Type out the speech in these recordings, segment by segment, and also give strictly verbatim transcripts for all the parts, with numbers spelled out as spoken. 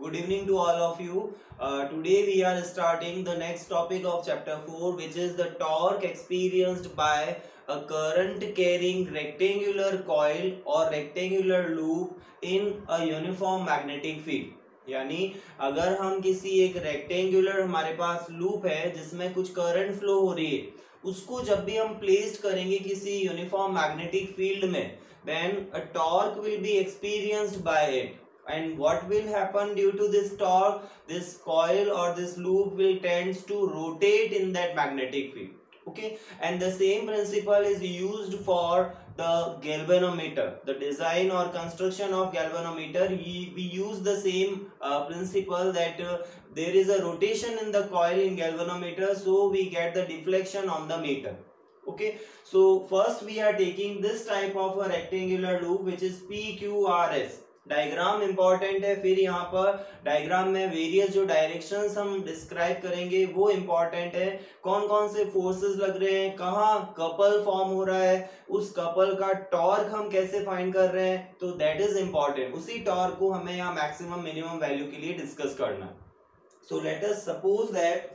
Good evening to all of you. Uh, today we are starting the next topic of chapter four, which is the torque experienced by a current carrying rectangular coil or rectangular loop in a uniform magnetic field. यानी अगर हम किसी एक rectangular हमारे पास loop है जिसमें कुछ current flow हो रही है, उसको जब भी हम प्लेस्ड करेंगे किसी यूनिफॉर्म मैग्नेटिक फील्ड में, then a torque will be experienced by it. And what will happen due to this torque? This coil or this loop will tend to rotate in that magnetic field. Okay, and the same principle is used for the galvanometer. The design or construction of galvanometer, we, we use the same uh, principle that uh, there is a rotation in the coil in galvanometer, so we get the deflection on the meter. Okay, so first we are taking this type of a rectangular loop which is P Q R S. Diagram important है, फिर यहाँ पर diagram में various जो directions हम describe करेंगे वो important है. कौन कौन से फोर्सेस लग रहे हैं, कहाँ कपल फॉर्म हो रहा है, उस कपल का टॉर्क हम कैसे फाइंड कर रहे हैं, तो दैट इज इंपॉर्टेंट. उसी टॉर्क को हमें यहाँ मैक्सिमम मिनिमम वैल्यू के लिए डिस्कस करना है. So let us suppose that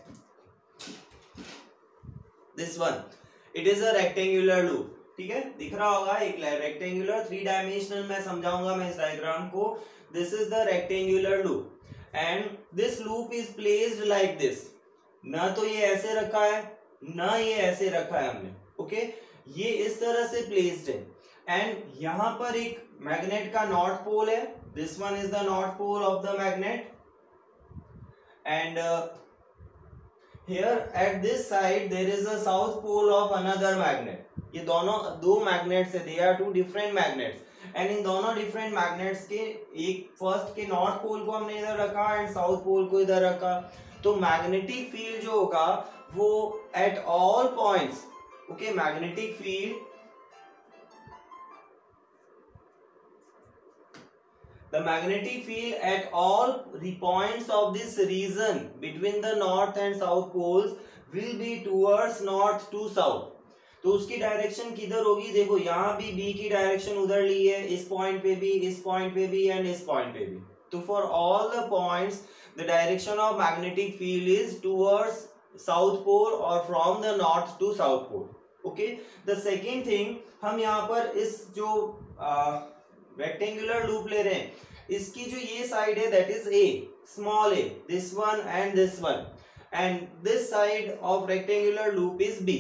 this one, it is a rectangular loop. ठीक है, दिख रहा होगा एक रेक्टेंगुलर, थ्री डायमेंशनल में समझाऊंगा मैं इस डायग्राम को. This is the rectangular loop and this loop is placed like this. ना तो ये ऐसे रखा है ना ये ऐसे रखा है हमने. Okay okay? ये इस तरह से प्लेस्ड है एंड यहाँ पर एक मैग्नेट का नॉर्थ पोल है. This one is the north pole of the magnet and here at this side there is a south pole of another magnet. ये दोनों दो मैग्नेट्स है, they are two different magnets and इन दोनों different magnets के एक first के north pole को हमने इधर रखा एंड साउथ पोल को इधर रखा. तो मैग्नेटिक फील्ड जो होगा वो at all points, okay, magnetic field the magnetic field at all the points of this region between the north and south poles will be towards north to south. तो उसकी direction किधर होगी, देखो यहाँ भी B की डायरेक्शन उधर ली है, इस पॉइंट पे भी, इस पॉइंट पे भी एंड इस पॉइंट पे भी. तो for all the points the direction of magnetic field is towards south pole और from the north to south pole. Okay, the second thing, हम यहाँ पर इस जो रेक्टेंगुलर लूप ले रहे हैं, इसकी जो ये साइड है that is A, small A, this one and this one, and this side of rectangular loop is B.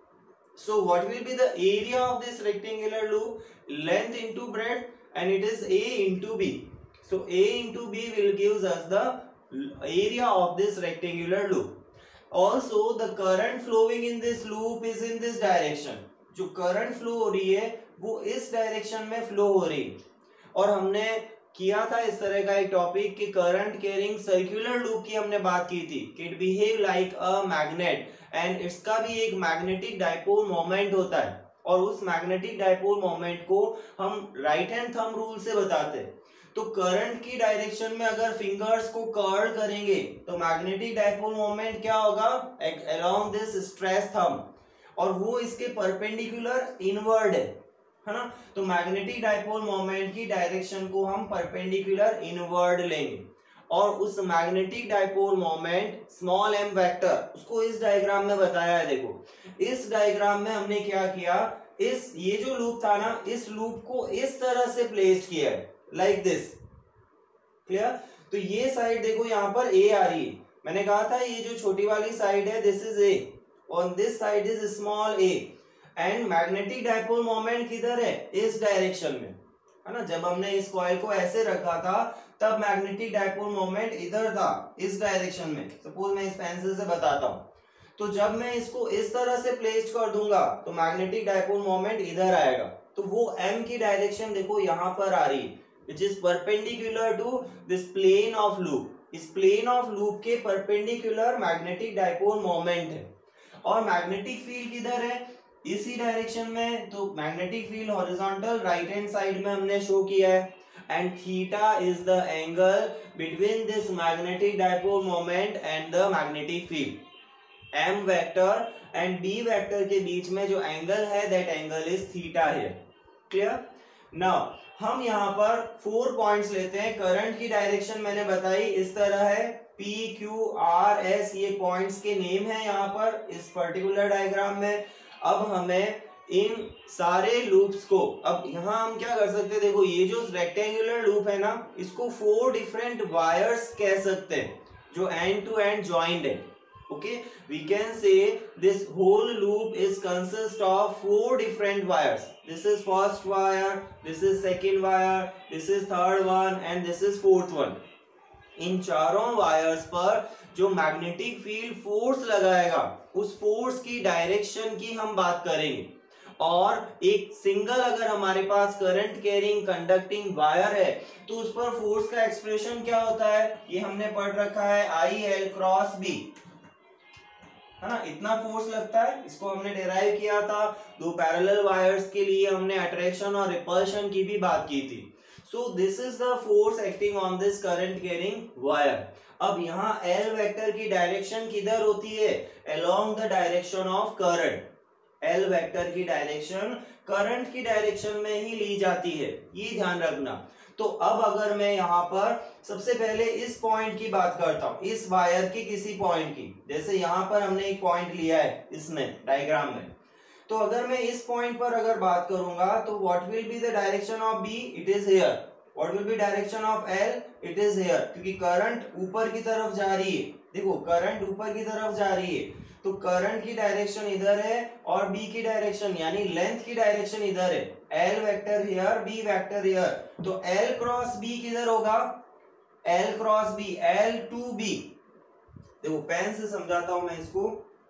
So what will be the area of this rectangular loop? Length into breadth, and it is A into B. So A into B will gives us the area of this rectangular loop. Also the current flowing in this loop is in this direction. जो current flow हो रही है वो इस direction में flow हो रही है. और हमने किया था इस तरह का एक टॉपिक कि करंट कैरिंग सर्कुलर लूप की हमने बात की थी कि it behave like a magnet and इसका भी एक मैग्नेटिक डाइपोल मोमेंट होता है और उस मैग्नेटिक डाइपोल मोमेंट को हम राइट हैंड थंब रूल से बताते हैं. तो करंट की डायरेक्शन में अगर फिंगर्स को कर्ल करेंगे तो मैग्नेटिक डाइपोल मोमेंट क्या होगा, अलोंग दिस स्ट्रेस थंब, और वो इसके परपेंडिकुलर इनवर्ड है है ना. तो मैग्नेटिक डाइपोल मोमेंट की डायरेक्शन को हम परपेंडिकुलर इनवर्ड लेंगे और उस magnetic dipole moment small M vector उसको इस डायग्राम में बताया है. देखो इस डायग्राम में हमने क्या किया, इस ये जो लूप था ना, इस लूप को इस तरह से प्लेस किया है लाइक दिस. क्लियर. तो ये साइड देखो यहाँ पर ए आ रही है, मैंने कहा था ये जो छोटी वाली साइड है this is A, on this side is small A and magnetic dipole moment किधर है, इस डायरेक्शन में, है ना. जब हमने इस कॉइल को ऐसे रखा था तब मैग्नेटिक डाइपोल मोमेंट इधर था, इस डायरेक्शन में. सपोज मैं इस पेंसिल से बताता हूं, तो जब मैं इसको इस तरह से प्लेस कर दूंगा तो मैग्नेटिक डाइपोल मोमेंट इधर आएगा. तो वो m की डायरेक्शन देखो यहाँ पर आ रही है which is perpendicular to this plane of loop. इस प्लेन ऑफ लूप के परपेंडिकुलर मैग्नेटिक डाइपोल मोमेंट है और मैग्नेटिक फील्ड किधर है, इसी डायरेक्शन में. तो magnetic field horizontal right hand side में हमने शो किया है and theta is the angle between this magnetic dipole moment and the magnetic field. m vector and b vector के बीच में जो एंगल है दैट एंगल इज थीटा है. क्लियर. नाउ हम यहाँ पर फोर पॉइंट्स लेते हैं। करंट की डायरेक्शन मैंने बताई इस तरह है, P Q R S ये पॉइंट्स के नेम है यहाँ पर इस पर्टिकुलर डायग्राम में। अब हमें इन सारे लूप्स को, अब यहाँ हम क्या कर सकते हैं, देखो ये जो रेक्टेंगुलर लूप है ना, इसको फोर डिफरेंट वायर्स कह सकते हैं जो एंड टू एंड जॉइंड है। Okay, we can say this whole loop is consist of four different wires. This is first wire, this is second wire, this is third one and this is fourth one. इन चारों wires पर जो magnetic field force लगाएगा उस force की direction की हम बात करेंगे। और एक सिंगल अगर हमारे पास करंट कैरिंग कंडक्टिंग वायर है तो उस पर फोर्स का एक्सप्रेशन क्या होता है, ये हमने पढ़ रखा है, आई एल क्रॉस बी, है ना। इतना फोर्स लगता है, इसको हमने डिराइव किया था। दो पैरेलल वायर्स के लिए हमने अट्रैक्शन और रिपल्शन की भी बात की थी। So this is the force acting on this current carrying wire. अब यहाँ एल वेक्टर की डायरेक्शन किधर होती है, along the direction of current. L vector की डायरेक्शन करंट की डायरेक्शन में ही ली जाती है, ये ध्यान रखना। तो अब अगर मैं यहाँ पर सबसे पहले इस पॉइंट की बात करता हूं, इस वायर के किसी पॉइंट की, जैसे यहाँ पर हमने एक पॉइंट लिया है इसमें डायग्राम में, तो अगर मैं इस पॉइंट पर अगर बात करूंगा तो what will be the direction of B, it is here. What will be direction of L, it is here, क्योंकि करंट ऊपर की तरफ जा रही है। देखो करंट ऊपर की तरफ जा रही है तो करंट की डायरेक्शन इधर है और बी की डायरेक्शन यानी लेंथ की डायरेक्शन इधर है। L vector here, B vector here, तो एल क्रॉस बी किधर होगा, L cross B, L to B. देखो पेन से समझाता हूं मैं इसको।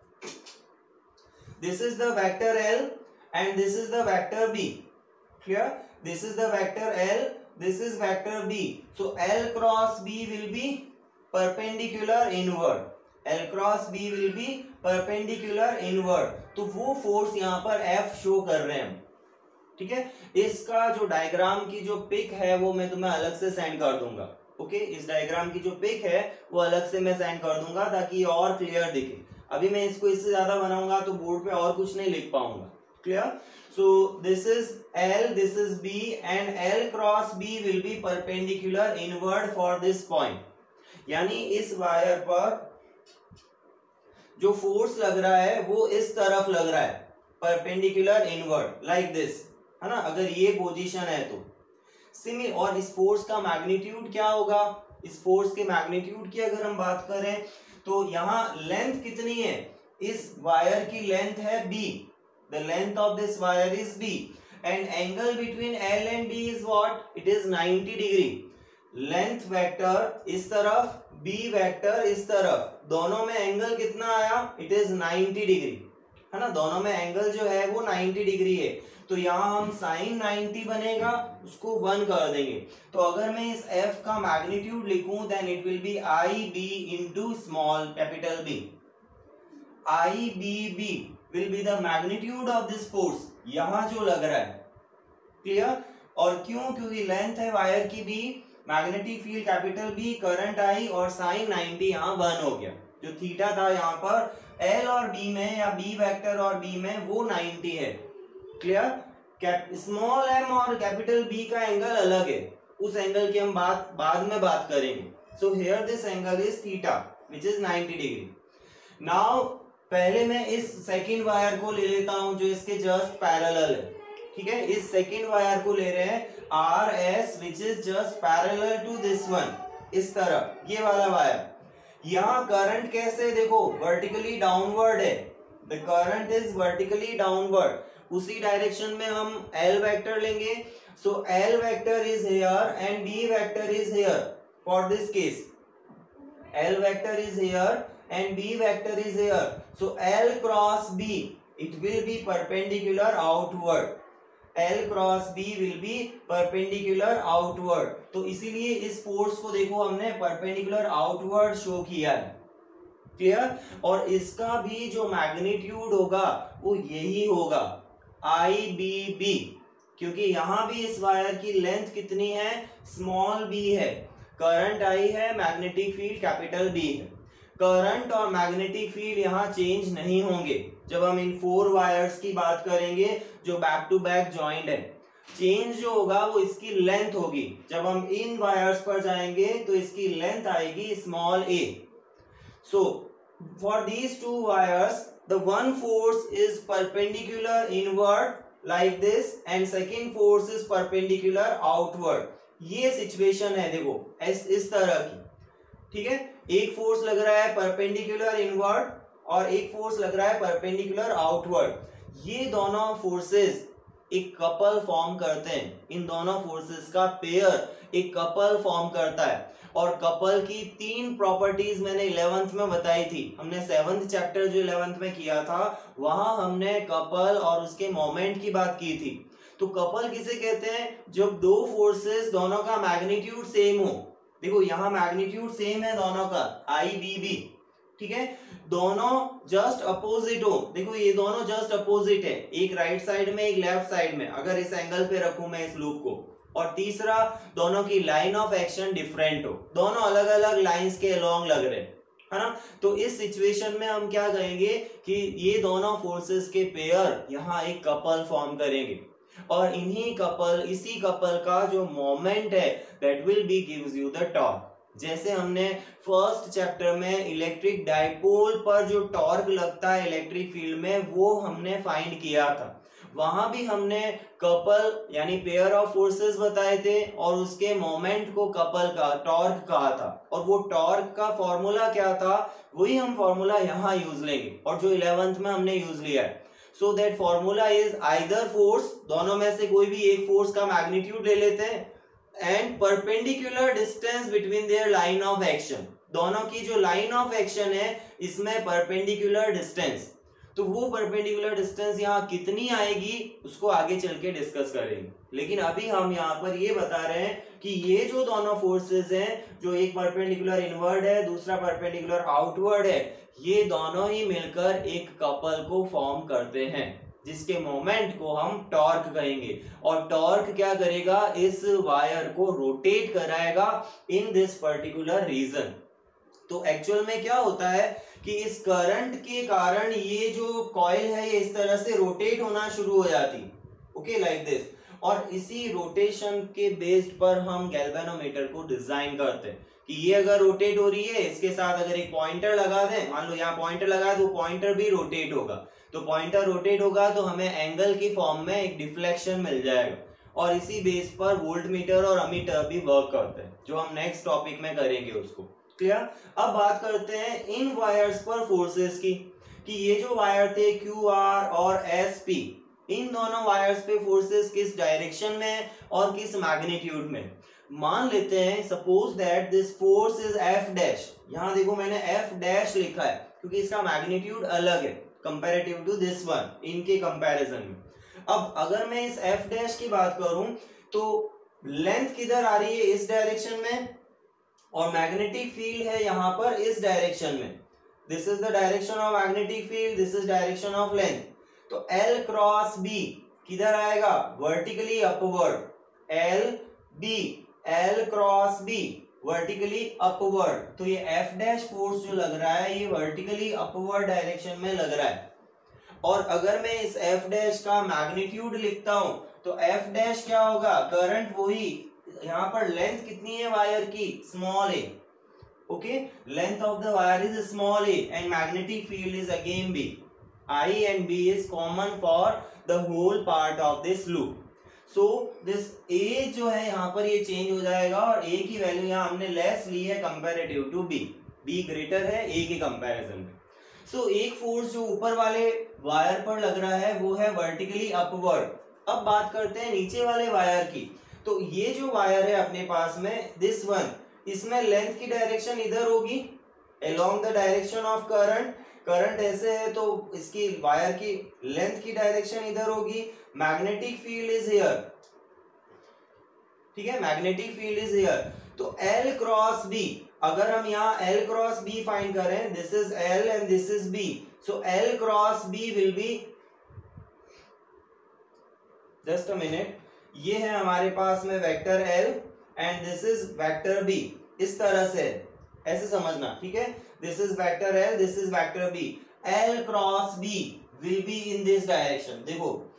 This is the vector L and this is the vector B, clear. This is the vector L, this is vector B, so L cross B will be perpendicular inward, L cross B will be perpendicular inward। तो वो force यहाँ पर F show कर रहे हैं, ठीक है। इसका जो डायग्राम की जो पिक है वो मैं तुम्हें अलग से सेंड कर दूंगा। ओके, इस डायग्राम की जो पिक है वो अलग से मैं सेंड कर दूंगा ताकि ये और क्लियर दिखे। अभी मैं इसको इससे ज्यादा बनाऊंगा तो बोर्ड पे और कुछ नहीं लिख पाऊंगा, clear. So this is L, this is B and L cross B will be perpendicular inward for this point। यानी इस वायर पर जो फोर्स लग रहा है वो इस तरफ लग रहा है, परपेंडिकुलर इनवर्ड, लाइक दिस, है ना। अगर ये पोजीशन है तो सिमिलर, और इस फोर्स का मैग्नीट्यूड क्या होगा, इस फोर्स के मैग्नीट्यूड की अगर हम बात करें तो यहाँ लेंथ कितनी है, इस वायर की लेंथ है b, the length of this wire is b and angle between L and B is what, it is ninety degree. Length vector इस तरफ, B वेक्टर इस तरफ, दोनों में एंगल कितना आया, इट इज नाइंटी डिग्री, है ना। दोनों में एंगल जो है वो नाइंटी डिग्री है, तो यहाँ हम साइन नाइंटी बनेगा उसको वन कर देंगे। तो अगर मैं इस F का मैग्नीट्यूड लिखूं then it will be I B into small capital B। I B B will be the magnitude of this force, यहाँ जो लग रहा है, क्लियर। और क्यों, क्योंकि लेंथ है वायर की B, magnetic field capital B, current I और साइन नाइंटी यहाँ वन हो गया। जो थीटा था यहाँ पर L और B में या B वेक्टर और B में वो नाइंटी है, क्लियर। स्मॉल m और कैपिटल B का एंगल अलग है, उस एंगल की हम बात बाद में बात करेंगे। So here this angle is theta which is ninety degree. Now पहले मैं इस सेकेंड वायर को ले लेता हूं जो इसके जस्ट पैरेलल है, ठीक है। इस सेकेंड वायर को ले रहे हैं R S which is just parallel to this one, इस तरह ये वाला वायर। यहाँ करंट कैसे, देखो वर्टिकली डाउनवर्ड है, the current is vertically downward. उसी डायरेक्शन में हम L वेक्टर लेंगे, so L vector is here and B vector is here for this case. L vector is here and B vector is here, so L cross B it will be perpendicular outward, L cross B will be perpendicular outward। तो इसीलिए इस force को देखो हमने perpendicular outward show किया है, clear. और इसका भी जो मैग्नीट्यूड होगा वो यही होगा आई बी बी, क्योंकि यहाँ भी इस वायर की लेंथ कितनी है, स्मॉल b है, करंट आई है, मैग्नेटिक फील्ड कैपिटल B है। करंट और मैग्नेटिक फील्ड यहाँ चेंज नहीं होंगे जब हम इन फोर वायर्स की बात करेंगे जो बैक टू बैक जॉइंट है। चेंज जो होगा वो इसकी लेंथ होगी। जब हम इन वायर्स पर जाएंगे तो इसकी लेंथ आएगी small A. So for these two wires the one force is perpendicular inward like this and second force is perpendicular outward. ये सिचुएशन है देखो इस इस तरह की, ठीक है। एक फोर्स लग रहा है परपेंडिकुलर इनवर्ड और एक फोर्स लग रहा है परपेंडिकुलर आउटवर्ड। ये दोनों फोर्सेस एक कपल फॉर्म करते हैं। इन दोनों फोर्सेस का पेयर एक कपल फॉर्म करता है। और कपल की तीन प्रॉपर्टीज मैंने इलेवेंथ में बताई थी। हमने सेवंथ चैप्टर जो इलेवेंथ में किया था वहां हमने कपल और उसके मोमेंट की बात की थी। तो कपल किसे कहते हैं? जब दो फोर्सेस दोनों का मैग्नीट्यूड सेम हो। देखो यहाँ मैग्नीट्यूड सेम है दोनों का, आई बी बी, ठीक है। दोनों जस्ट अपोजिट हो। देखो ये दोनों जस्ट अपोजिट है, एक राइट साइड में एक लेफ्ट साइड में, अगर इस एंगल पे रखूं मैं इस लूप को। और तीसरा, दोनों की लाइन ऑफ एक्शन डिफरेंट हो, दोनों अलग अलग लाइंस के अलोंग लग रहे हैं, है ना। तो इस सिचुएशन में हम क्या कहेंगे कि ये दोनों फोर्सेस के पेयर यहाँ एक कपल फॉर्म करेंगे। और इन्हीं कपल इसी कपल का जो मोमेंट है that will be gives you the torque. जैसे हमने फर्स्ट चैप्टर में इलेक्ट्रिक डाइपोल पर जो टॉर्क लगता है इलेक्ट्रिक फील्ड में वो हमने फाइंड किया था। वहां भी हमने कपल यानी पेयर ऑफ फोर्सेस बताए थे और उसके मोमेंट को कपल का टॉर्क कहा था। और वो टॉर्क का फॉर्मूला क्या था वही हम फॉर्मूला यहाँ यूज लेंगे और जो इलेवेंथ में हमने यूज लिया है। So that formula is either force, दोनों में से कोई भी एक फोर्स का मैग्नीट्यूड ले लेते हैं, and perpendicular distance between their line of action. दोनों की जो लाइन ऑफ एक्शन है इसमें परपेंडिकुलर डिस्टेंस, तो वो परपेंडिकुलर डिस्टेंस यहाँ कितनी आएगी उसको आगे चल के डिस्कस करेंगे। लेकिन अभी हम यहाँ पर ये बता रहे हैं कि ये जो दोनों फोर्सेस हैं, जो एक परपेंडिकुलर इनवर्ड है दूसरा परपेंडिकुलर आउटवर्ड है, ये दोनों ही मिलकर एक कपल को फॉर्म करते हैं जिसके मोमेंट को हम टॉर्क कहेंगे। और टॉर्क क्या करेगा, इस वायर को रोटेट कराएगा इन दिस पर्टिकुलर रीजन। तो एक्चुअल में क्या होता है कि इस करंट के कारण ये जो कॉइल है ये इस तरह से रोटेट होना शुरू हो जाती, ओके लाइक दिस। और इसी रोटेशन के बेस्ड पर हम गैल्वेनोमीटर को डिजाइन करते हैं कि ये अगर रोटेट हो रही है, इसके साथ अगर एक पॉइंटर लगा दें, मान लो यहाँ पॉइंटर लगा है तो पॉइंटर भी रोटेट होगा। तो पॉइंटर रोटेट होगा तो हमें एंगल की फॉर्म में एक डिफ्लेक्शन मिल जाएगा। और इसी बेस पर वोल्टमीटर और अमीटर भी वर्क करते हैं, जो हम नेक्स्ट टॉपिक में करेंगे उसको। क्लियर? अब बात करते हैं इन वायर्स पर फोर्सेस की, कि ये जो वायर थे क्यू आर और एस पी, इन दोनों वायर्स पे फोर्सेस किस डायरेक्शन में और किस मैग्नीट्यूड में। मान लेते हैं suppose that this force is F dash. यहाँ देखो मैंने एफ डैश लिखा है क्योंकि इसका मैग्नीट्यूड अलग है कंपैरेटिव टू दिस वन, इनके कंपैरिजन में। अब अगर मैं इस एफ डैश की बात करूं तो लेंथ किधर आ रही है, इस डायरेक्शन में, और मैग्नेटिक फील्ड है यहाँ पर इस डायरेक्शन में। This is the direction of magnetic field, this is direction of length. तो L क्रॉस B किधर आएगा, vertically upward. L B, L cross B vertically upward. तो ये F डैश फोर्स जो लग रहा है ये वर्टिकली अपवर्ड डायरेक्शन में लग रहा है। और अगर मैं इस F डैश का मैग्नीट्यूड लिखता हूं तो F डैश क्या होगा, करंट वही, यहाँ पर लेंथ कितनी है वायर की, small A, okay. Length of the wire is small A and magnetic field is again B. I and B is common for the whole part of this loop. So this A जो है यहाँ पर ये change हो जाएगा और A की value यहाँ हमने लेस ली है comparative to B. B greater है A के कंपैरिजन में। So एक फोर्स जो ऊपर वाले वायर पर लग रहा है वो है वर्टिकली अपवर्ड। अब बात करते हैं नीचे वाले वायर की। तो ये जो वायर है अपने पास में दिस वन, इसमें लेंथ की डायरेक्शन इधर होगी along the direction of current। Current ऐसे है तो इसकी वायर की लेंथ की डायरेक्शन इधर होगी। मैग्नेटिक फील्ड इज हियर, ठीक है, मैग्नेटिक फील्ड इज हियर। तो L क्रॉस B, अगर हम यहाँ L क्रॉस B फाइंड करें, this is L and this is B, so L cross B will be, just a minute, ये है हमारे पास में vector L and this is vector B। इस तरह से ऐसे समझना, ठीक है। This is vector L, this is vector B। L cross B will be in this direction। देखो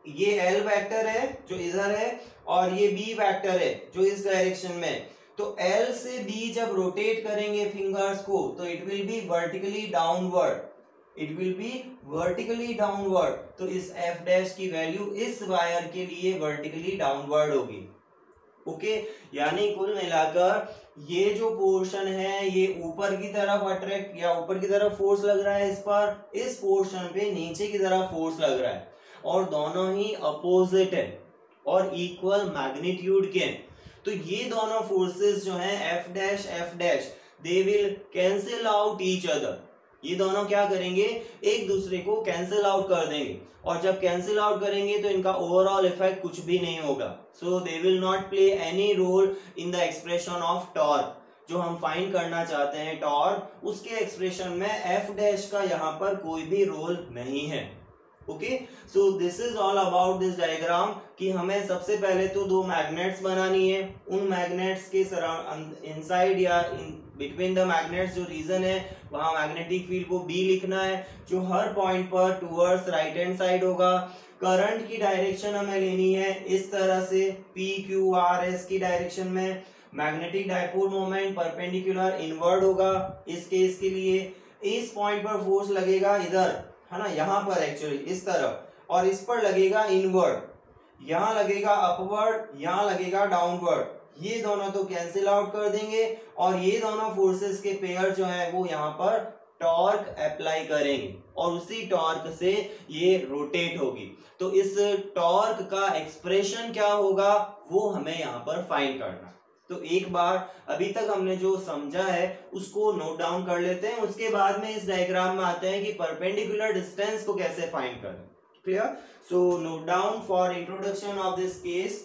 ये एल वेक्टर है जो इधर है और ये बी वेक्टर है जो इस डायरेक्शन में है। तो एल से बी जब रोटेट करेंगे फिंगर्स को तो it will be vertically downward, it will be vertically downward. तो इस एफ डैश की वैल्यू इस वायर के लिए वर्टिकली डाउनवर्ड होगी। Okay okay? यानी कुल मिलाकर ये जो पोर्शन है ये ऊपर की तरफ अट्रैक्ट या ऊपर की तरफ फोर्स लग रहा है इस पर, इस पोर्शन पे नीचे की तरफ फोर्स लग रहा है और दोनों ही अपोजिट है और इक्वल मैग्नीट्यूड के हैं। तो ये दोनों फोर्सेस जो हैं F dash F dash they will cancel out each other. ये दोनों क्या करेंगे, एक दूसरे को कैंसिल आउट कर देंगे और जब कैंसिल आउट करेंगे तो इनका ओवरऑल इफेक्ट कुछ भी नहीं होगा। So they will not play any role in the expression of torque. जो हम फाइंड करना चाहते हैं टॉर्क, उसके एक्सप्रेशन में एफ डैश का यहाँ पर कोई भी रोल नहीं है। Okay, so this is all about this diagram कि हमें सबसे पहले तो दो मैग्नेट्स बनानी है, उन मैग्नेट्स के सराउंड इनसाइड या इन बिटवीन द मैग्नेट्स जो रीजन है वहां मैग्नेटिक फील्ड को बी लिखना है जो हर पॉइंट पर टुवर्ड्स राइट हैंड साइड होगा। करंट की डायरेक्शन हमें लेनी है इस तरह से पी क्यू आर एस की डायरेक्शन में। Magnetic dipole moment perpendicular inward होगा इस केस के लिए। इस पॉइंट पर फोर्स लगेगा इधर है ना, यहाँ पर एक्चुअली इस तरफ, और इस पर लगेगा इनवर्ड, यहाँ लगेगा अपवर्ड, यहाँ लगेगा डाउनवर्ड। ये दोनों तो कैंसिल आउट कर देंगे और ये दोनों फोर्सेस के पेयर जो है वो यहाँ पर टॉर्क अप्लाई करेंगे और उसी टॉर्क से ये रोटेट होगी। तो इस टॉर्क का एक्सप्रेशन क्या होगा वो हमें यहाँ पर फाइंड करना। तो एक बार अभी तक हमने जो समझा है उसको नोट डाउन कर लेते हैं, उसके बाद में इस डायग्राम में आते हैं कि परपेंडिकुलर डिस्टेंस को कैसे फाइंड करें। Clear? So note down for introduction of this case,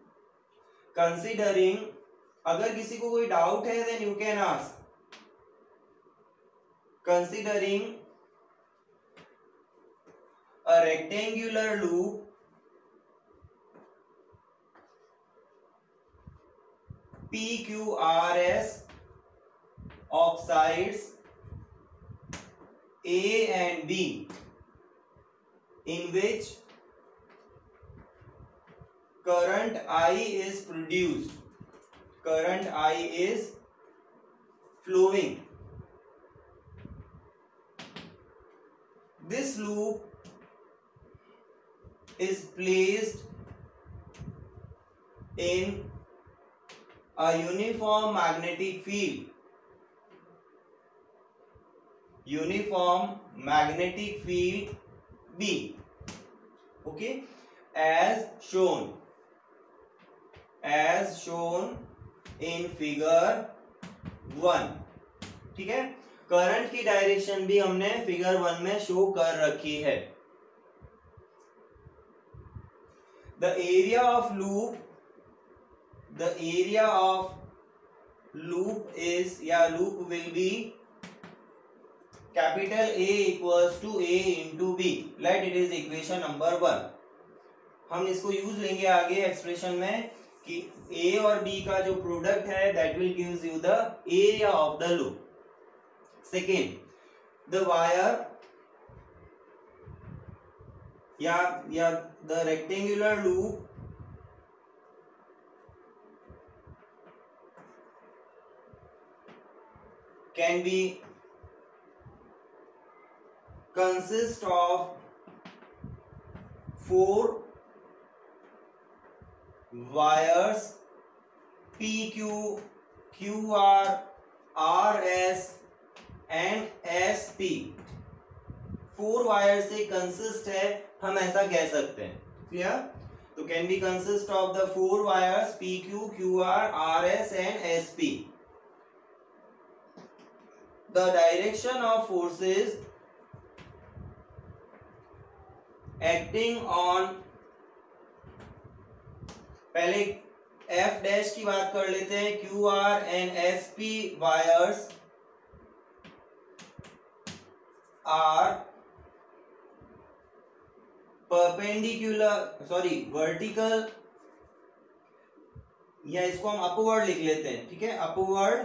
considering, अगर किसी को कोई डाउट है then you can ask. Considering a rectangular loop P Q R S of sides A and B in which current I is produced, current I is flowing. This loop is placed in a uniform magnetic field, uniform magnetic field B, okay, as shown, as shown in figure one. ठीक है, current की direction भी हमने figure one में show कर रखी है। The area of loop, the area of loop is या loop will be capital A equals to A into B. Let it is equation number one. हम इसको यूज लेंगे आगे एक्सप्रेशन में कि A और B का जो प्रोडक्ट है that will gives you the area of the loop. Second, the wire या या the rectangular loop can be consist of four wires P Q, Q R, R S and S P। Four wire से consist है, हम ऐसा कह सकते हैं। Clear? तो can be consist of the four wires P Q, Q R, R S and S P। The direction of forces acting on, पहले F dash की बात कर लेते हैं। Q R and S P wires are perpendicular, sorry vertical, या इसको हम upward लिख लेते हैं। ठीक है, upward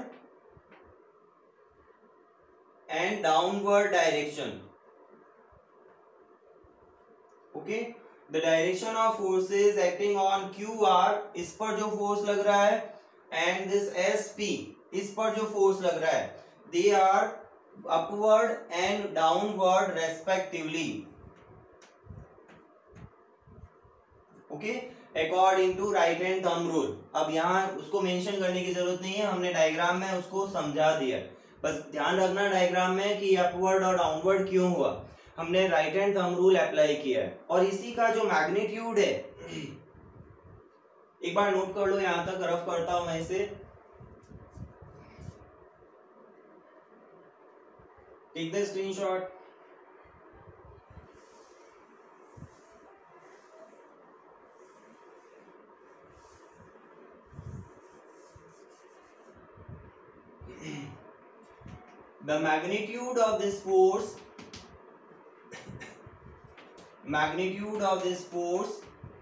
and downward direction. Okay, the direction of forces acting on Q R, इस पर जो फोर्स लग रहा है, एंड दिस एस पी, इस पर जो फोर्स लग रहा है, they are upward and downward respectively, okay, according to right hand thumb rule. अब यहाँ उसको मेंशन करने की जरूरत नहीं है, हमने डायग्राम में उसको समझा दिया। बस ध्यान रखना डायग्राम में कि अपवर्ड और डाउनवर्ड क्यों हुआ, हमने right hand thumb rule apply किया है। और इसी का जो मैग्नीट्यूड है, एक बार नोट कर लो, यहां तक रफ करता हूं मैं इसे। Take the screenshot. The magnitude of this force, magnitude of this force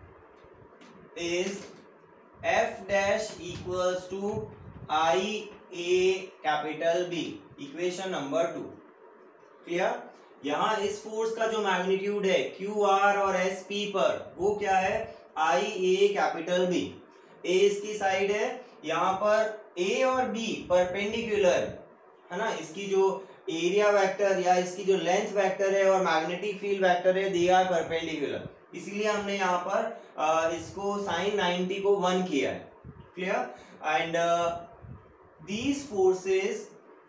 is F dash equals to I A capital B, equation number two. Clear? यहाँ इस फोर्स का जो मैग्नीट्यूड है Q R और S P पर, वो क्या है, I A capital B। A इसकी साइड है, यहाँ पर A और B परपेंडिकुलर है ना, इसकी जो एरिया वेक्टर या इसकी जो लेंथ वेक्टर है और मैग्नेटिक फील्ड वेक्टर है, दे आर परपेंडिकुलर, इसीलिए हमने यहाँ पर आ, इसको साइन नाइंटी को वन किया है। Clear? And these forces,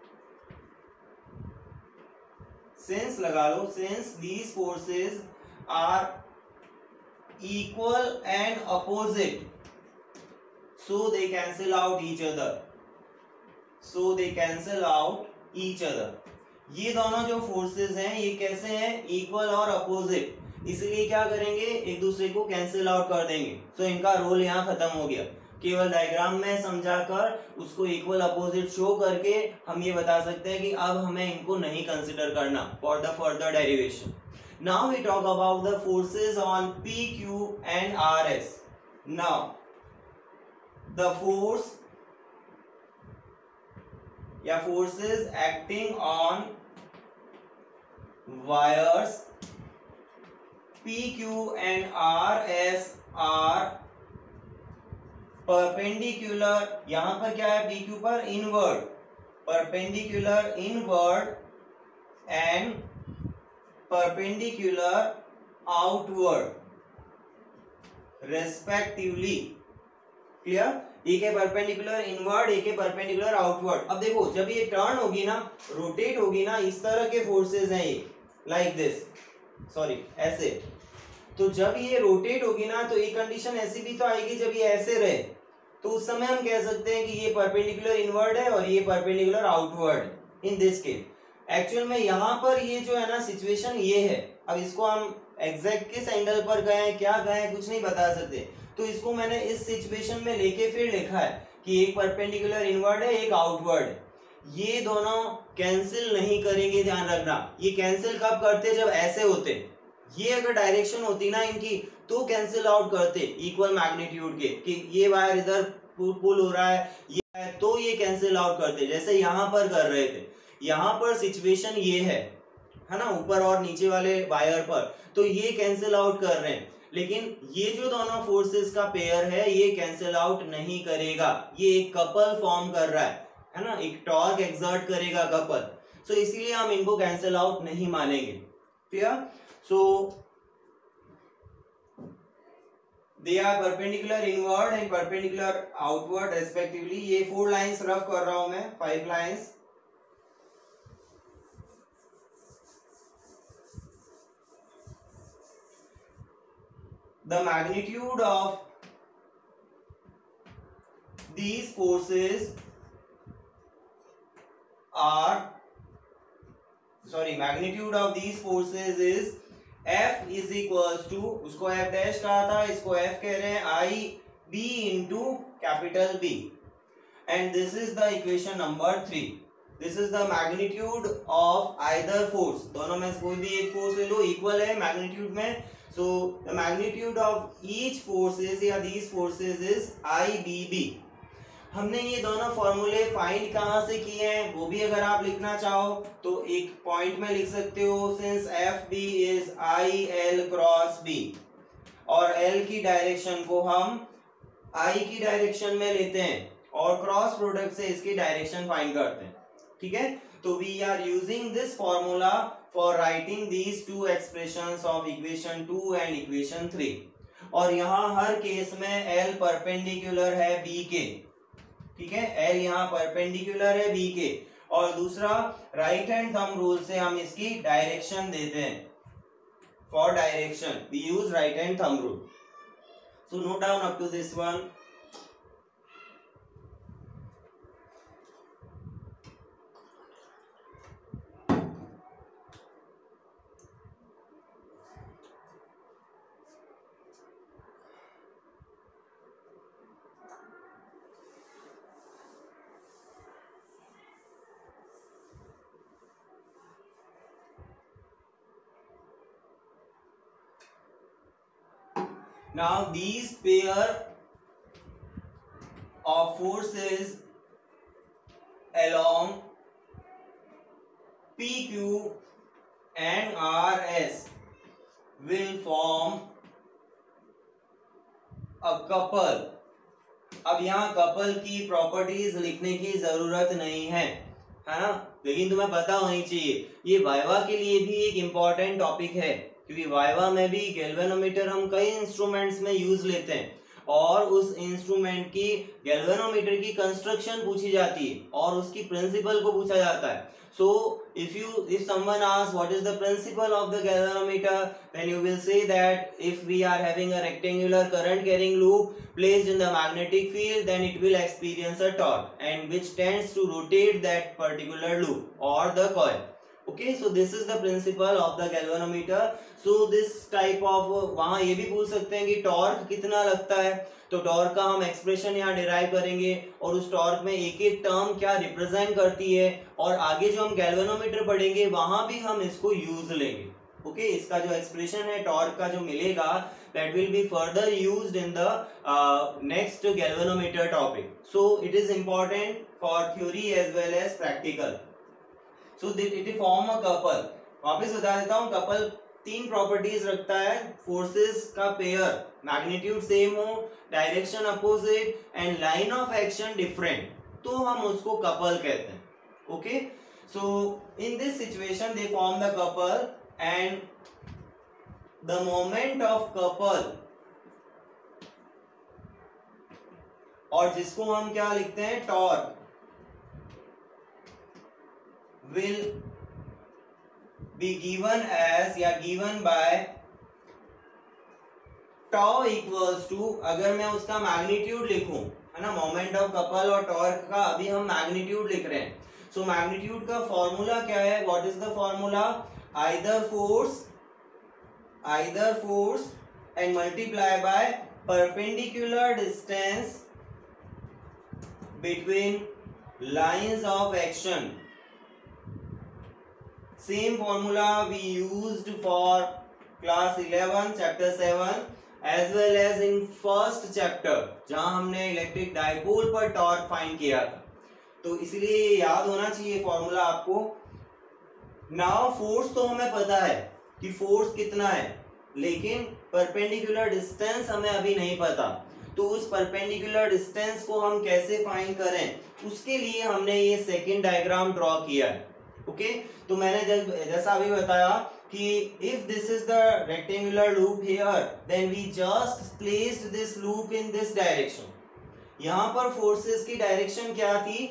since लगा लो, since these forces are equal and opposite, so they cancel out each other, so they cancel out each other. ये दोनों जो फोर्सेस हैं ये कैसे हैं, इक्वल और अपोजिट, इसलिए क्या करेंगे, एक दूसरे को कैंसिल आउट कर देंगे। सो so, इनका रोल यहाँ खत्म हो गया। केवल डायग्राम में समझाकर उसको इक्वल अपोजिट शो करके हम ये बता सकते हैं कि अब हमें इनको नहीं कंसिडर करना for the further derivation. Now we talk about the forces on P Q and R S. Now the force या forces acting on wires P Q and R S are perpendicular, यहां पर क्या है, P Q पर inward, perpendicular inward and perpendicular outward respectively। Clear? एक है perpendicular inward, एक है परपेंडिकुलर आउटवर्ड। अब देखो जब ये टर्न होगी ना, रोटेट होगी ना, इस तरह के फोर्सेस हैं ये, लाइक दिस, सॉरी ऐसे। तो जब ये रोटेट होगी ना, तो एक कंडीशन ऐसी भी तो आएगी जब ये ऐसे रहे, तो उस समय हम कह सकते हैं कि ये परपेंडिकुलर इनवर्ड है और ये perpendicular outward. In this case actual में यहाँ पर ये जो है ना सिचुएशन ये है। अब इसको हम एग्जैक्ट किस एंगल पर गए, क्या गए, कुछ नहीं बता सकते, तो इसको मैंने इस सिचुएशन में लेके फिर लिखा है कि एक परपेंडिकुलर इनवर्ड है, एक आउटवर्ड है। ये दोनों कैंसिल नहीं करेंगे, ध्यान रखना। ये कैंसिल कब करते, जब ऐसे होते। ये अगर डायरेक्शन होती ना इनकी, तो कैंसिल आउट करते इक्वल मैग्नीट्यूड के, कि ये वायर इधर पुल हो रहा है, ये तो ये कैंसिल आउट करते, जैसे यहाँ पर कर रहे थे। यहाँ पर सिचुएशन ये है है ना, ऊपर और नीचे वाले वायर पर, तो ये कैंसिल आउट कर रहे हैं। लेकिन ये जो दोनों फोर्सेस का पेयर है, ये कैंसिल आउट नहीं करेगा, ये एक कपल फॉर्म कर रहा है है ना, एक टॉर्क एक्सर्ट करेगा कपल। सो so, इसीलिए हम इनको कैंसिल आउट नहीं मानेंगे। Clear? So they are perpendicular inward and perpendicular outward respectively. ये फोर लाइंस रफ कर रहा हूं मैं, five lines. The magnitude of these forces are, sorry, magnitude of these forces is F is equals to, उसको F dash कहा था, इसको F कह रहे हैं, I B into capital B, and this is the equation number three. This is the magnitude of either force, दोनों में से कोई भी एक फोर्स ले लो, इक्वल है मैग्नीट्यूड में। So the magnitude of each forces या these forces is I B B। हमने ये दोनों फॉर्मूले फाइंड कहाँ से किए हैं, वो भी अगर आप लिखना चाहो तो एक पॉइंट में लिख सकते हो, since F B is I L cross B। और L की डायरेक्शन को हम I की डायरेक्शन में लेते हैं और क्रॉस प्रोडक्ट से इसकी डायरेक्शन फाइंड करते हैं। ठीक है, तो we are using this formula for writing these two expressions of equation two and equation three. और यहाँ हर केस में L परपेंडिकुलर है B के। ठीक है, L यहाँ परपेंडिकुलर है B के। और दूसरा राइट हैंड थंब रूल से हम इसकी डायरेक्शन देते हैं। For direction we use right hand thumb rule. So note down up to this one. Now these pair of forces along P Q and R S will form a couple. अब यहाँ couple की properties लिखने की जरूरत नहीं है, है ना, लेकिन तुम्हें पता होनी चाहिए। ये वाइवा के लिए भी एक इम्पॉर्टेंट टॉपिक है, क्योंकि वाइवा में भी गैल्वेनोमीटर हम कई इंस्ट्रूमेंट्स में यूज लेते हैं और उस इंस्ट्रूमेंट की गैल्वेनोमीटर की कंस्ट्रक्शन पूछी जाती है और उसकी प्रिंसिपल को पूछा जाता है। So if you if someone asks what is the principle of the galvanometer, then you will say that if we are having a rectangular current carrying loop placed in the magnetic field, then it will experience a torque and which tends to rotate that particular loop or the coil. Okay, so this is the principle of the galvanometer. So this type of वहाँ ये भी पूछ सकते हैं कि torque कितना लगता है, तो टॉर्क का हम एक्सप्रेशन यहाँ डिराइव करेंगे और उस टॉर्क में एक एक टर्म क्या रिप्रेजेंट करती है, और आगे जो हम गैल्वेनोमीटर पढ़ेंगे वहां भी हम इसको यूज लेंगे। ओके okay, इसका जो एक्सप्रेशन है टॉर्क का जो मिलेगा, that will be further used in the uh, next galvanometer topic. So it is important for theory as well as practical. So it form a couple. वापस बता देता हूँ, कपल तीन प्रॉपर्टीज रखता है। फोर्सेस का पेयर, मैग्नीट्यूड सेम हो, direction opposite and line of action different, तो हम उसको कपल कहते हैं। Okay, so in this situation they form the couple and the moment of couple, और जिसको हम क्या लिखते हैं torque, will be given as या given by tau equals to, अगर मैं उसका मैग्नीट्यूड लिखूं, है ना, मोमेंट ऑफ कपल और टॉर्क का अभी हम मैग्नीट्यूड लिख रहे हैं। सो so, मैग्नीट्यूड का फॉर्मूला क्या है, what is the formula, either force either force and multiply by perpendicular distance between lines of action. Same formula we used for class eleven chapter seven as well as in first chapter जहां हमने electric dipole पर torque find किया था, तो इसलिए याद होना चाहिए फॉर्मूला आपको। नाउ फोर्स तो हमें पता है कि फोर्स कितना है, लेकिन परपेंडिकुलर डिस्टेंस हमें अभी नहीं पता, तो उस परपेंडिकुलर डिस्टेंस को हम कैसे फाइंड करें, उसके लिए हमने ये सेकंड डायग्राम ड्रॉ किया है। ओके, तो मैंने जब जैसा अभी बताया कि if this is the rectangular loop here, then we just placed this loop in this direction. यहां पर फोर्सेस की डायरेक्शन क्या थी,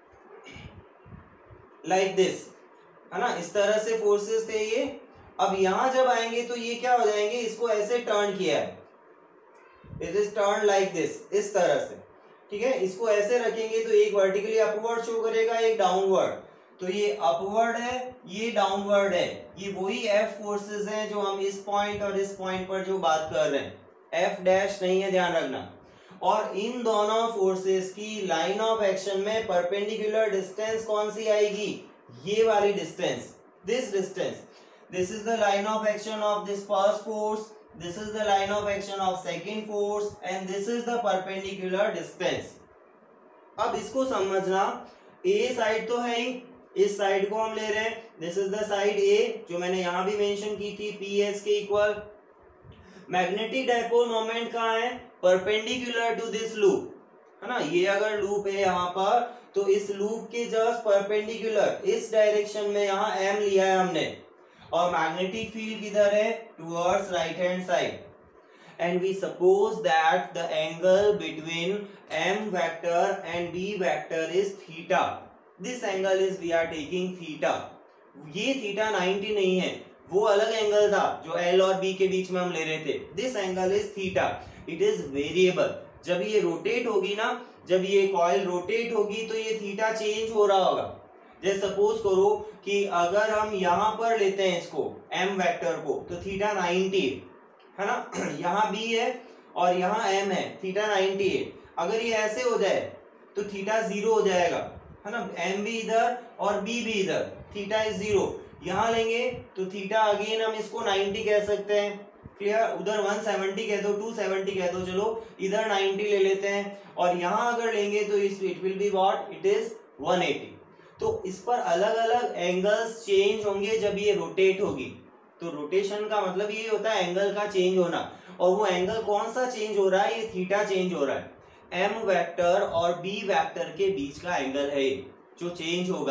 लाइक like दिस, है ना, इस तरह से फोर्सेस थे ये। अब यहां जब आएंगे तो ये क्या हो जाएंगे, इसको ऐसे टर्न किया है, it is turn like this, इस तरह से। ठीक है, इसको ऐसे रखेंगे तो एक वर्टिकली अपवर्ड शो करेगा, एक डाउनवर्ड, तो ये अपवर्ड है, ये डाउनवर्ड है। ये वही एफ फोर्सेस हैं जो हम इस पॉइंट और इस पॉइंट पर जो बात कर रहे हैं, एफ डैश नहीं है, ध्यान रखना। और इन दोनों फोर्सेस की लाइन ऑफ एक्शन में परपेंडिकुलर डिस्टेंस कौन सी आएगी, ये वाली distance, this distance, this is the line of action of this first force, this is the line of action of second force and this is the perpendicular distance. अब इसको समझना, ए side तो है ही, इस साइड को हम ले रहे हैं, this is the side A जो मैंने यहां भी मेंशन की थी, पी एस के इक्वल। मैग्नेटिक डायपोल मोमेंट कहाँ है? परपेंडिकुलर टू दिस लूप, है ना। ये अगर लूप है यहाँ पर, तो इस लूप के जस्ट परपेंडिकुलर इस डायरेक्शन में यहाँ m लिया है हमने, और मैग्नेटिक फील्ड किधर है? Towards right hand side, and we suppose that the angle between m vector and b vector is theta. This angle is we are taking theta. ये थीटा नाइंटी नहीं है, वो अलग एंगल था जो L और B के बीच में हम ले रहे थे. This angle is theta. It is variable. जब ये रोटेट होगी ना, जब ये कॉइल रोटेट होगी तो ये थीटा चेंज हो रहा होगा. जैसे सपोज करो कि अगर हम यहाँ पर लेते हैं इसको m वेक्टर को, तो थीटा नाइंटी है ना. यहाँ B है और यहाँ m है, थीटा नाइंटी है. अगर ये ऐसे हो जाए तो थीटा जीरो हो जाएगा, है ना. m भी इधर और b भी इधर, थीटा इज जीरो. यहाँ लेंगे तो थीटा अगेन हम इसको नाइंटी कह सकते हैं. क्लियर. उधर वन सेवेंटी कह दो, टू सेवेंटी कह दो, चलो इधर नाइंटी ले लेते हैं. और यहाँ अगर लेंगे तो इस it will be what? It is one eighty. तो इस पर अलग अलग एंगल्स चेंज होंगे जब ये रोटेट होगी. तो रोटेशन का मतलब ये होता है एंगल का चेंज होना. और वो एंगल कौन सा चेंज हो रहा है? ये थीटा चेंज हो रहा है. m वेक्टर और b वेक्टर के बीच का एंगल है जो चेंज होगा.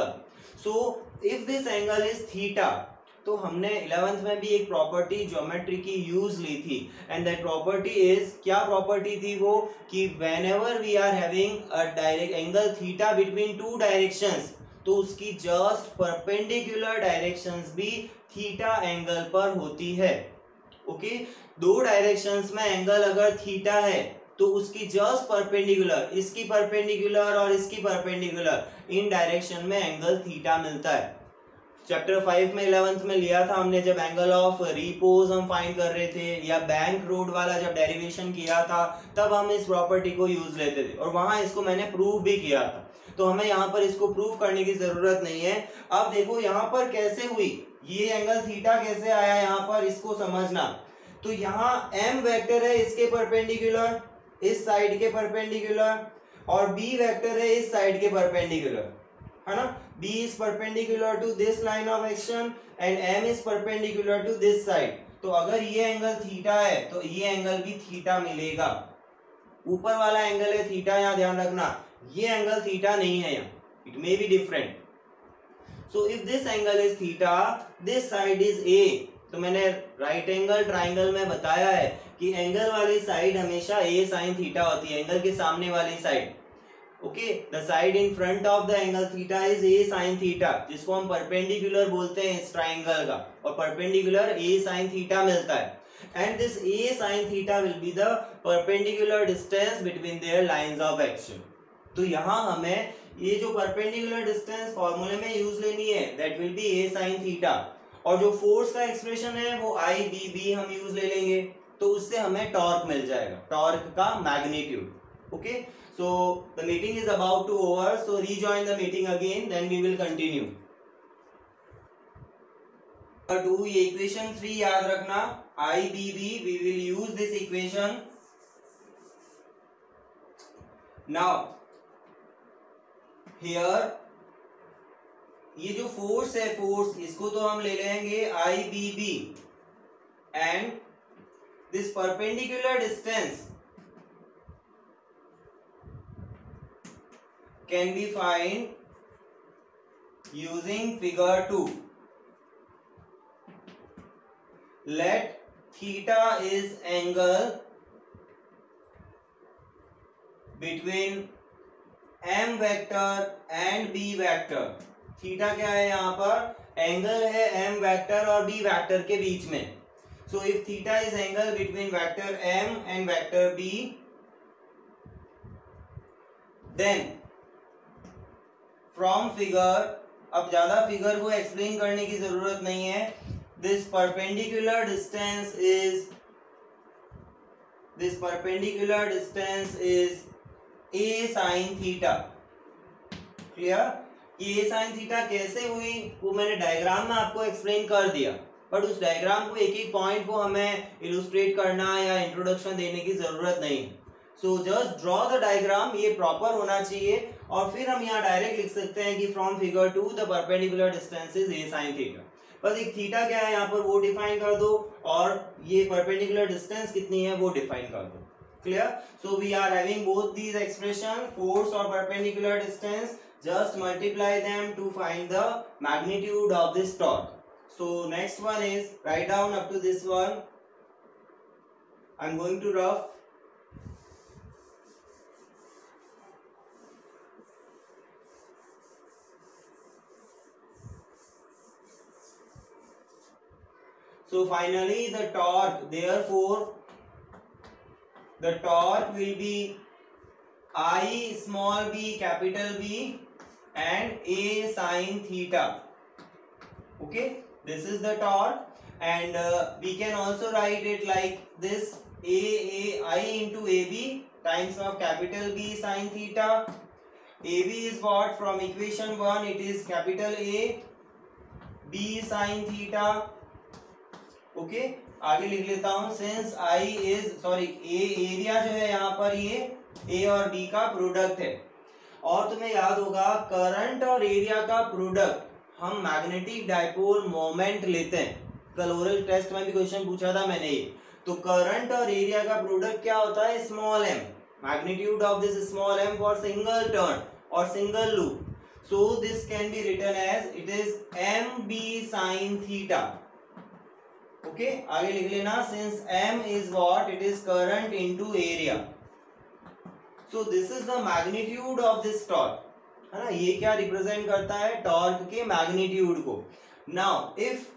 So if this angle is theta, तो हमने इलेवेंथ में भी एक प्रॉपर्टी ज्योमेट्री की यूज ली थी, एंड दैट प्रॉपर्टी इज, क्या प्रॉपर्टी थी वो? कि whenever we are having a direct angle theta between two directions, तो उसकी जस्ट परपेंडिकुलर डायरेक्शंस भी थीटा एंगल पर होती है. Okay okay? दो डायरेक्शंस में एंगल अगर थीटा है तो उसकी जस्ट परपेंडिकुलर, इसकी परपेंडिकुलर और इसकी परपेंडिकुलर, इन डायरेक्शन में एंगल थीटा मिलता है. चैप्टर फाइव में इलेवेंथ में लिया था हमने, जब एंगल ऑफ रिपोज हम फाइंड कर रहे थे, या बैंक रोड वाला जब डेरिवेशन किया था, तब हम इस प्रॉपर्टी को यूज लेते थे और वहां इसको मैंने प्रूव भी किया था. तो हमें यहाँ पर इसको प्रूव करने की जरूरत नहीं है. अब देखो यहाँ पर कैसे हुई ये एंगल थीटा, कैसे आया यहाँ पर, इसको समझना. तो यहाँ m वेक्टर है इसके परपेंडिकुलर, इस साइड के परपेंडिकुलर, और b वेक्टर है इस साइड के परपेंडिकुलर, है ना. b is perpendicular to this line of action and m is perpendicular to this side. तो अगर ये एंगल थीटा है तो ये एंगल भी थीटा मिलेगा. ऊपर वाला एंगल है थीटा, यहाँ ध्यान रखना, ये एंगल थीटा नहीं है यहाँ, it may be different. So if this angle is theta, this side is a. तो मैंने राइट एंगल ट्राइंगल में बताया है कि एंगल वाली साइड हमेशा a sin थीटा होती है, एंगल के सामने वाली side. Okay, the side in front of the angle theta is a sin theta, जिसको हम परपेंडिकुलर बोलते हैं इस ट्राइंगल का, और परपेंडिकुलर a sin थीटा मिलता है. And this a sin theta will be the perpendicular distance between their lines of action. तो यहाँ हमें ये जो perpendicular distance फॉर्मूले में यूज लेनी है, that will be a sin theta. और जो फोर्स का एक्सप्रेशन है वो I B B हम यूज ले लेंगे, तो उससे हमें टॉर्क मिल जाएगा, टॉर्क का magnitude. Okay, so the meeting is about to over, so rejoin the meeting again, then we will continue. Two, ये इक्वेशन थ्री याद रखना, I B B, we will use this equation. Now here ये जो force है, force, इसको तो हम ले लेंगे I B B, and this perpendicular distance can be find using figure two. Let theta is angle between m vector and b vector. Theta क्या है यहाँ पर? एंगल है m वेक्टर और b वेक्टर के बीच में. So if theta is angle between vector m and vector b, then from figure, अब ज्यादा फिगर को एक्सप्लेन करने की जरूरत नहीं है, this perpendicular distance is this perpendicular distance is a sin theta. Clear? ये a sin theta कैसे हुई वो मैंने डायग्राम में आपको एक्सप्लेन कर दिया, बट उस डायग्राम को एक एक पॉइंट को हमें इलुस्ट्रेट करना या इंट्रोडक्शन देने की जरूरत नहीं. So just draw the diagram, ये प्रॉपर होना चाहिए, और फिर हम यहाँ डायरेक्ट लिख सकते हैं कि from figure two the perpendicular distance is a sin theta. बस एक थीटा क्या है यहाँ पर वो डिफाइन कर दो और ये परपेंडिकुलर डिस्टेंस कितनी है वो डिफाइन कर दो. Clear? So we are having both these expression, force or perpendicular distance. Just multiply them to find the magnitude of this torque. So next one is write down up to this one. I'm going to rough. So finally the torque, therefore the torque will be I small b capital B and A sin theta. Okay, this is the torque, and uh, we can also write it like this: A A I into A B times of capital B sin theta. A B is what from equation one? It is capital A, B sin theta. Okay, आगे लिख लेता हूं. Since I is sorry A area जो है यहाँ पर ये ए और बी का प्रोडक्ट है, और तुम्हें याद होगा करंट और एरिया का प्रोडक्ट हम मैग्नेटिक डाइपोल मोमेंट लेते हैं. कल ओरल टेस्ट में भी क्वेश्चन पूछा था मैंने ये. तो करंट और एरिया का प्रोडक्ट क्या होता है? Small M. Magnitude of this small M for single turn और single loop. So this can be written as it is M B sine theta. Okay, आगे लिख लेना. Since m is what? It is current into area. So this is the magnitude of this torque. है ना, ये क्या represent करता है? Torque के मैग्नीट्यूड को. नाउ इफ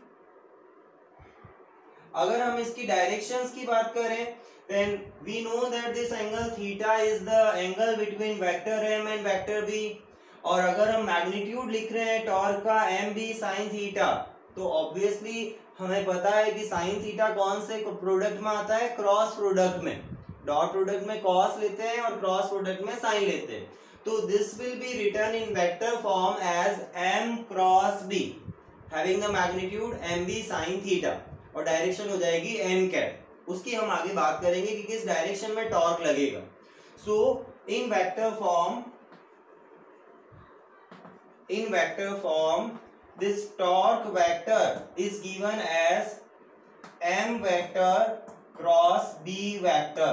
अगर हम इसकी डायरेक्शंस की बात करें, then we know that this angle theta is the angle between vector m and vector b. और अगर हम मैग्नीट्यूड लिख रहे हैं टॉर्क का एम बी साइन थीटा, तो ऑब्वियसली हमें पता है कि साइन थीटा कौन से प्रोडक्ट में आता है? क्रॉस प्रोडक्ट में. डॉट प्रोडक्ट में कॉस लेते हैं और क्रॉस प्रोडक्ट में साइन लेते हैं. तो this will be written in vector form as m cross b having the magnitude M B sine theta, और डायरेक्शन हो जाएगी n कैट. उसकी हम आगे बात करेंगे कि किस डायरेक्शन में टॉर्क लगेगा. So in vector form in vector form this torque vector is given as m vector cross b vector.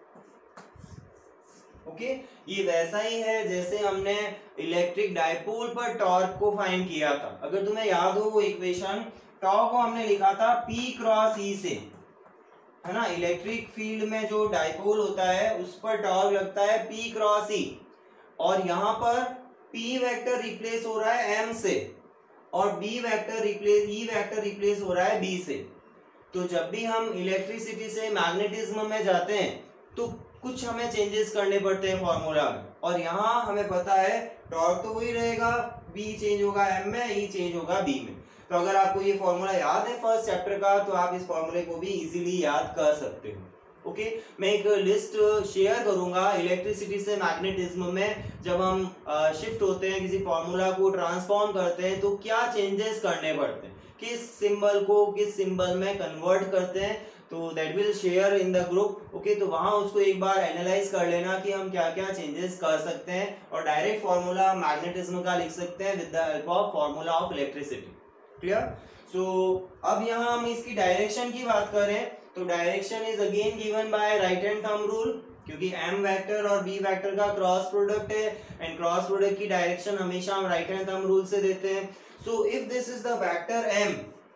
Okay, ये वैसा ही है जैसे हमने इलेक्ट्रिक डाइपोल पर टॉर्क को फाइंड किया था. अगर तुम्हें याद हो वो इक्वेशन, टॉर्क को हमने लिखा था p क्रॉस e से, है ना. इलेक्ट्रिक फील्ड में जो डाइपोल होता है उस पर टॉर्क लगता है p क्रॉस e, और यहाँ पर p वेक्टर रिप्लेस हो रहा है m से और b vector replace e vector replace हो रहा है b से. तो जब भी हम इलेक्ट्रिसिटी से मैग्नेटिज्म में जाते हैं तो कुछ हमें चेंजेस करने पड़ते हैं फॉर्मूला में, और यहाँ हमें पता है टॉर्क तो वही रहेगा, b चेंज होगा m में, e चेंज होगा b में. तो अगर आपको ये फॉर्मूला याद है फर्स्ट चैप्टर का, तो आप इस फॉर्मूले को भी इजीली याद कर सकते हो. Okay okay? मैं एक लिस्ट शेयर करूंगा इलेक्ट्रिसिटी से मैग्नेटिज्म में. जब हम शिफ्ट होते हैं, किसी फॉर्मूला को ट्रांसफॉर्म करते हैं, तो क्या चेंजेस करने पड़ते हैं, किस सिंबल को किस सिंबल में कन्वर्ट करते हैं. तो that will share in the group. Okay, तो वहां उसको एक बार एनालाइज कर लेना कि हम क्या क्या चेंजेस कर सकते हैं, और डायरेक्ट फॉर्मूला मैग्नेटिज्म का लिख सकते हैं with the help of formula of electricity. Clear? So अब यहाँ हम इसकी डायरेक्शन की बात करें, तो direction is again given by right hand thumb rule, क्योंकि m वेक्टर और b वेक्टर का क्रॉस प्रोडक्ट है, एंड क्रॉस प्रोडक्ट की डायरेक्शन हमेशा हम राइट हैंड थंब रूल से देते हैं. So if this is the vector m,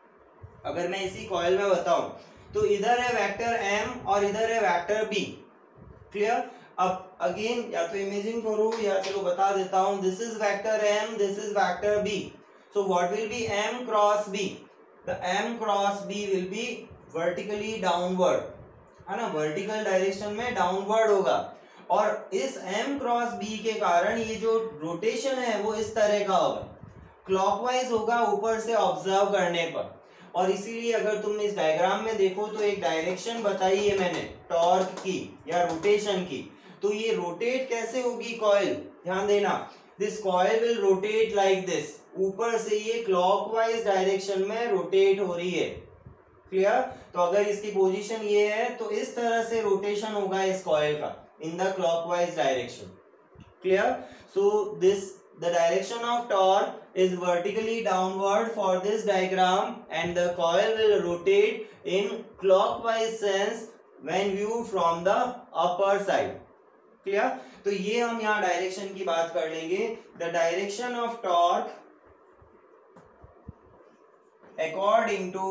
अगर मैं इसी कॉइल में बताऊं, तो इधर है वेक्टर m और इधर है वेक्टर b. क्लियर? अब अगेन या तो इमेजिन करो या चलो बता देता हूं. This is vector m, this is vector b. So what will be m cross b? The m cross b will be vertically downward, है ना. वर्टिकल डायरेक्शन में डाउनवर्ड होगा, और इस m क्रॉस b के कारण ये जो रोटेशन है वो इस तरह का होगा, क्लॉकवाइज होगा ऊपर से ऑब्जर्व करने पर. और इसीलिए अगर तुम इस डायग्राम में देखो तो एक डायरेक्शन बताई है मैंने टॉर्क की या रोटेशन की. तो ये रोटेट कैसे होगी कॉइल? ध्यान देना. This coil will rotate like this. ऊपर से ये क्लॉकवाइज डायरेक्शन में रोटेट हो रही है. क्लियर? तो अगर इसकी पोजीशन ये है तो इस तरह से रोटेशन होगा इस कॉइल का in the clockwise direction. Clear? So this the direction of torque is vertically downward for this diagram and the coil will rotate in clockwise sense when viewed from the upper side. Clear? तो ये हम यहाँ direction की बात कर लेंगे. The direction of torque according to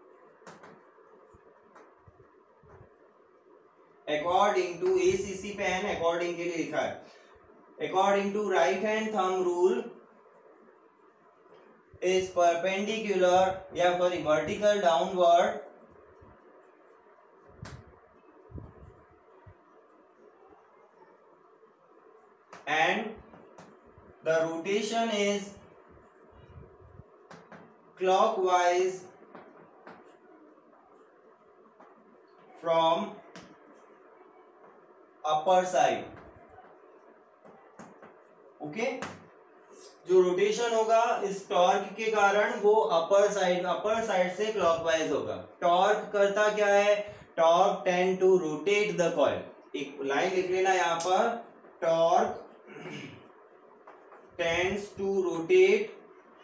according to A C C पे है, according के लिए लिखा है. According to right hand thumb rule is perpendicular या sorry vertical downward and the rotation is clockwise from upper side. Okay okay? जो rotation होगा इस टॉर्क के कारण वो अपर साइड अपर साइड से क्लॉकवाइज होगा. टॉर्क करता क्या है? Torque tend to rotate the coil. एक लाइन लिख लेना यहां पर, torque tends to rotate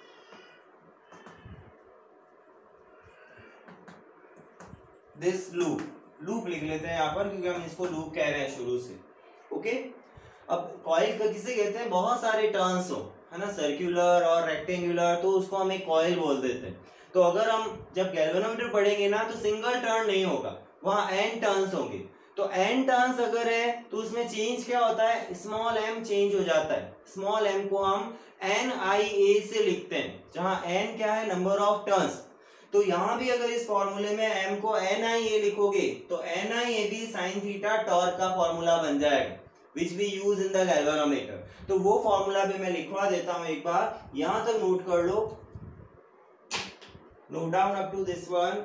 this loop. Loop लिख लेते हैं यहां पर क्योंकि हम इसको लूप कह रहे हैं शुरू से. Okay okay? अब कॉइल का किसे कहते हैं? बहुत सारे टर्न्स हो, है ना, सर्कुलर और रेक्टेंगुलर, तो उसको हम एक कॉइल बोल देते हैं. तो अगर हम जब गैल्वेनोमीटर पढ़ेंगे ना तो सिंगल टर्न नहीं होगा, वहां एन टर्न्स होंगे. तो एन टर्न्स अगर है तो उसमें चेंज क्या होता है? स्मॉल एम चेंज हो जाता है. स्मॉल एम को हम एन आई ए से लिखते हैं, जहां एन क्या है? Number of turns. तो यहां भी अगर इस फॉर्मूले में एम को एन आई ए लिखोगे तो N I A B sine theta torque का फॉर्मूला बन जाएगा, which we use in the galvanometer. तो वो फॉर्मूला भी मैं लिखवा देता हूं एक बार, यहां तक नोट कर लो. Note down up to this one.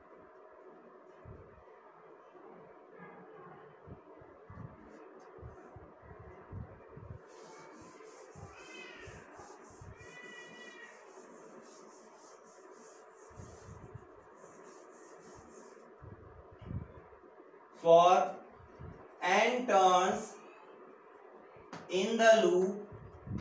For n turns in the loop,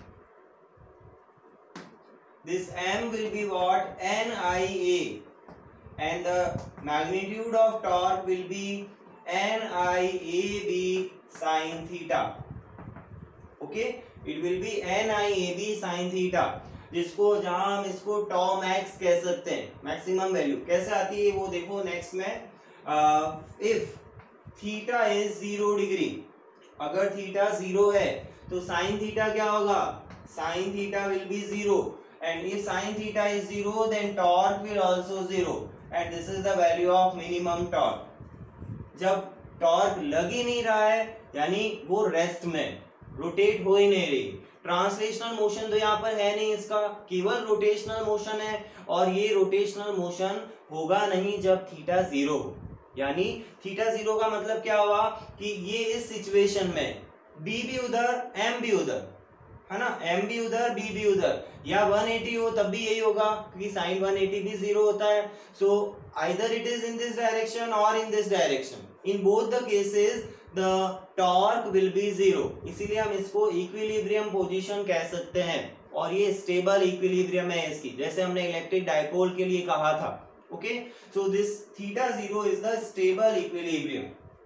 this m will be what? N I A, and the magnitude of torque will be N I A B sin theta. Okay, it will be N I A B sin theta, जिसको जहां हम इसको टॉ max कह सकते हैं, maximum value. कैसे आती है वो देखो नेक्स्ट में. If theta is zero degree, अगर थीटा जीरो है तो साइन थीटा क्या होगा? Sine theta will be zero, and if sine theta is zero then torque will also zero, and this is the value of minimum torque. जब torque लग ही नहीं रहा है यानी वो रेस्ट में, रोटेट हो ही नहीं रही. ट्रांसलेशनल मोशन तो यहाँ पर है नहीं इसका, केवल रोटेशनल मोशन है, और ये रोटेशनल मोशन होगा नहीं जब थीटा जीरो हो. यानी थीटा जीरो का मतलब क्या हुआ कि ये इस सिचुएशन में बी भी उधर एम भी उधर, है ना, एम भी उधर बी भी उधर, या वन एटी हो तब भी यही होगा क्योंकि साइन वन एटी भी जीरो होता है. So either it is in this direction और in this direction. In both the cases the torque will be zero. इसीलिए हम इसको इक्विलिब्रियम पोजीशन कह सकते हैं, और ये स्टेबल इक्विलिब्रियम है इसकी, जैसे हमने इलेक्ट्रिक डायपोल के लिए कहा था. Okay, so this theta zero is the stable equilibrium.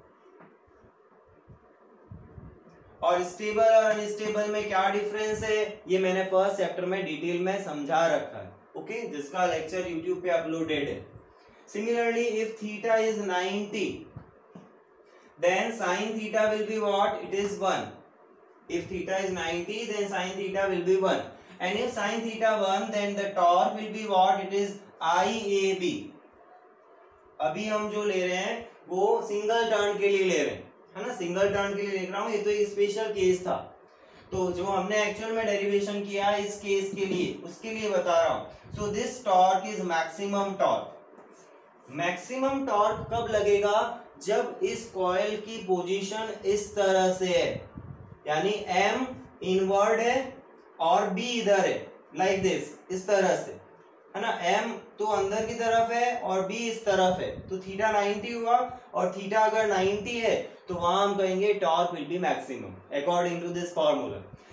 और स्टेबल और अनस्टेबल में क्या डिफरेंस है ये मैंने फर्स्ट चैप्टर में डिटेल में समझा रखा है. Okay okay? जिसका लेक्चर यूट्यूब पे अपलोडेड है. Similarly if theta is ninety then sin theta will be what? It is one. If theta is ninety then sin theta will be one, and if sin theta one then the torque will be what? It is I A B. अभी हम जो ले रहे हैं वो single turn के लिए ले रहे हैं, है ना, सिंगल टर्न के लिए लिख रहा हूँ. ये तो एक स्पेशल केस था, तो जो हमने एक्चुअल में डेरिवेशन किया इस केस के लिए उसके लिए बता रहा हूँ. So this torque is maximum torque. Maximum torque कब लगेगा? जब इस कॉइल की पोजीशन इस तरह से है, यानी M इनवर्ड है और B इधर है, लाइक दिस, इस तरह से, है ना. M तो अंदर की तरफ है और B इस तरफ है, तो थीटा नाइंटी हुआ, और थीटा अगर नाइंटी है तो वहां हम कहेंगे torque will be maximum according to this formula.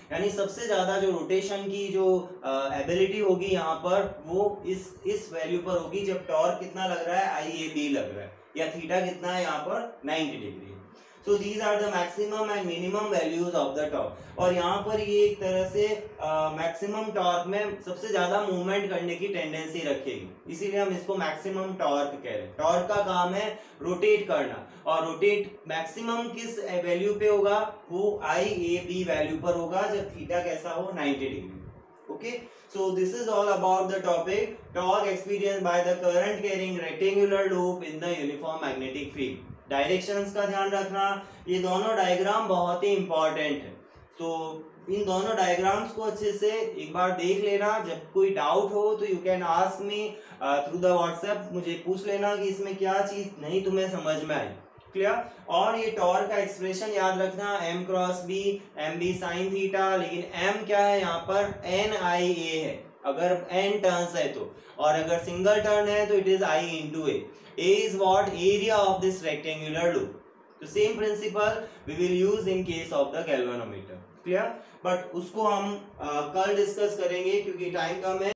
यानी सबसे ज्यादा जो रोटेशन की जो एबिलिटी uh, होगी यहाँ पर वो इस इस वैल्यू पर होगी जब टॉर्क कितना लग रहा है आई ए बी लग रहा है, या थीटा कितना है यहाँ पर ninety degree. So these are the maximum and minimum values of the torque. और यहाँ पर ये एक तरह से मैक्सिमम uh, टॉर्क में सबसे ज्यादा मूवमेंट करने की टेंडेंसी रखेगी, इसीलिए हम इसको मैक्सिमम टॉर्क कह रहे हैं। टॉर्क का काम है रोटेट करना, और रोटेट मैक्सिमम किस वैल्यू पे होगा, वो आई ए बी वैल्यू पर होगा जब थीटा कैसा हो ninety degree. Okay, so this is all about the topic torque experienced by the current carrying rectangular loop in the uniform magnetic field। Directions का ध्यान रखना, ये दोनों डायग्राम बहुत ही इंपॉर्टेंट है। तो इन दोनों डायग्राम्स को अच्छे से एक बार देख लेना, जब कोई डाउट हो तो you can ask me through the WhatsApp, मुझे पूछ लेना कि इसमें क्या चीज नहीं तुम्हें समझ में आई। क्लियर? और ये टॉर्क का एक्सप्रेशन याद रखना, M cross B, M B sine theta, लेकिन एम क्या है यहाँ पर, एन आई ए है अगर एन टर्न्स है तो, और अगर सिंगल टर्न है तो it is I into A. A is what, area of this rectangular loop. तो same principle we will use in case of the galvanometer. Clear? But उसको हम uh, कल डिस्कस करेंगे क्योंकि टाइम कम है।